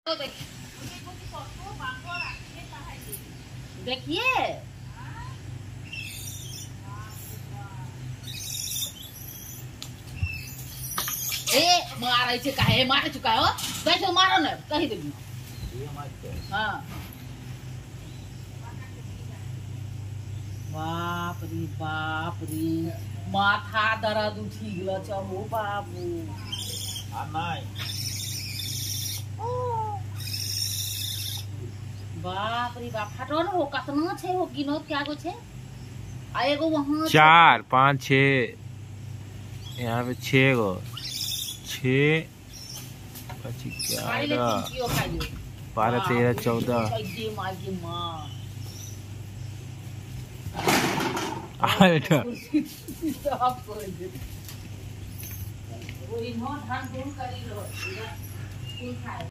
देखिए मारे काहे मारे चुका हो कैसे मारो ना कही देगी। हाँ बाप रे माथा दर्द उठी गल चलो बाबू बाप रे बाप हटो ना हो कतना छे हो गिनो क्या गो छे आ एगो वहां 4 5 6 यहाँ पे 6 गो 6 12 13 14 वो इन्हों धान दूर करी लो